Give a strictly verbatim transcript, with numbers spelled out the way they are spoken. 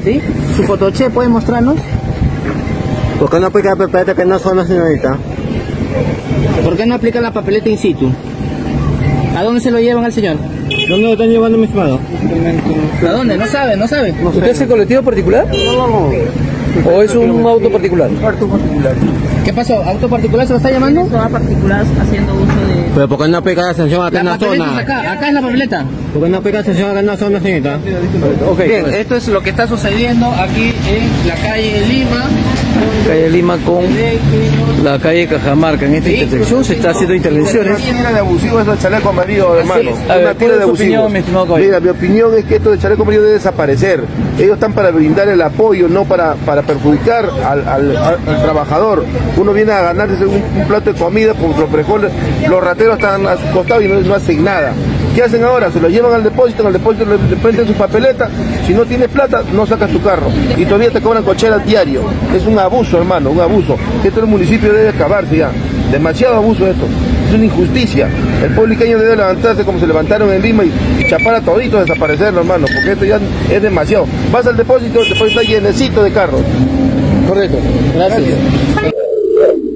¿Sí? ¿Su fotoche puede mostrarnos? ¿Por qué no aplica la papeleta que no son la señorita? ¿Por qué no aplica la papeleta in situ? ¿A dónde se lo llevan al señor? ¿Dónde lo están llevando, mi estimado? ¿A dónde? ¿No sabe? ¿No sabe? No sé. ¿Usted es el colectivo particular? No, no. ¿O es un auto particular? Auto particular. ¿Qué pasó? ¿Auto particular se lo está llamando? Son particulares haciendo uso de... Pero ¿por qué no aplica la sanción acá en La la papeleta zona? es acá, acá es la papeleta. ¿Por qué no aplica la sanción acá en la zona, señorita? Ok. Bien, esto es lo que está sucediendo aquí en la calle Lima. Calle Lima con la calle Cajamarca. En esta intersección se está haciendo intervenciones. Una tira de abusivo es el chaleco amarillo, hermano. A ver, Una tira ¿cuál es de su abusivo. opinión, mi estimado caballero? Mira, mi opinión es que esto del chaleco amarillo debe desaparecer. Ellos están para brindar el apoyo, no para, para perjudicar al, al, al, al trabajador. Uno viene a ganarse un, un plato de comida, por los frijoles, los rateros están a su costado y no, no hacen nada. ¿Qué hacen ahora? Se lo llevan al depósito, en el depósito le, le prenden su papeleta, si no tienes plata, no sacas tu carro. Y todavía te cobran cochera diario. Es un abuso, hermano, un abuso. Esto en el municipio debe acabarse ya. Demasiado abuso esto. Es una injusticia. El pueblo iqueño debe levantarse como se levantaron en Lima y, y chapar a toditos, desaparecerlo, hermano, porque esto ya es demasiado. Vas al depósito, el depósito está llenecito de carros. Correcto. Gracias. Gracias.